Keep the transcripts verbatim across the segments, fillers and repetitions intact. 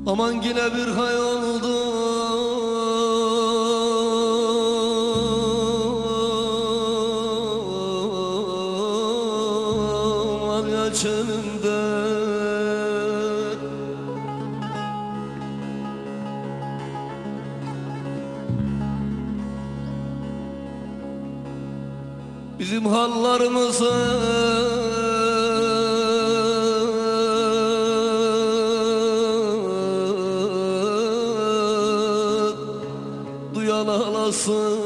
Aman yine bir hay oldu. Var ya çölümde. Bizim hallarımızı duyan ağlasın.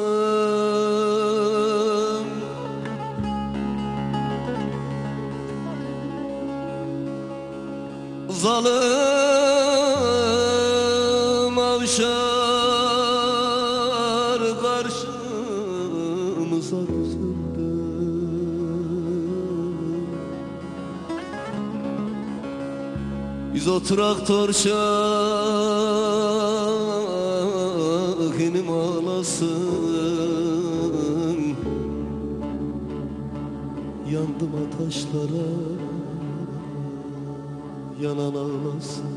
Zalim avşar karşımıza düzüldü. Biz oturak torşak inim ağlasın. Yandım ataşlara, yanan ağlasın.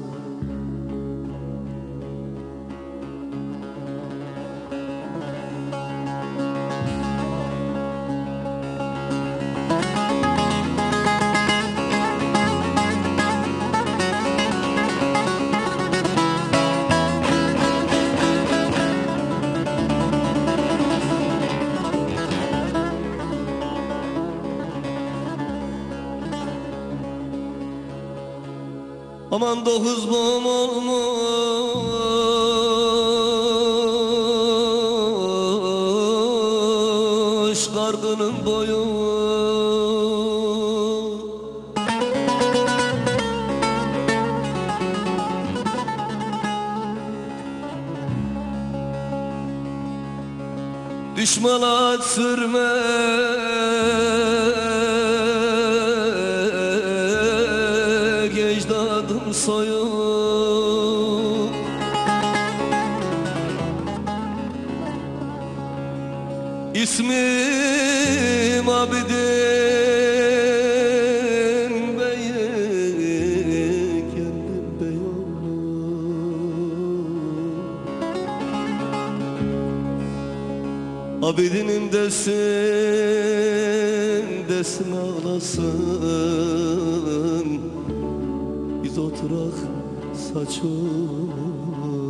Aman dokuz mum olmuş kargının boyu. Düşmana at sürme ecdadım soyu. İsmim Abidin Bey'i kendim beyoğlu. Abidin'im desin, desin ağlasın. Biz oturak saçım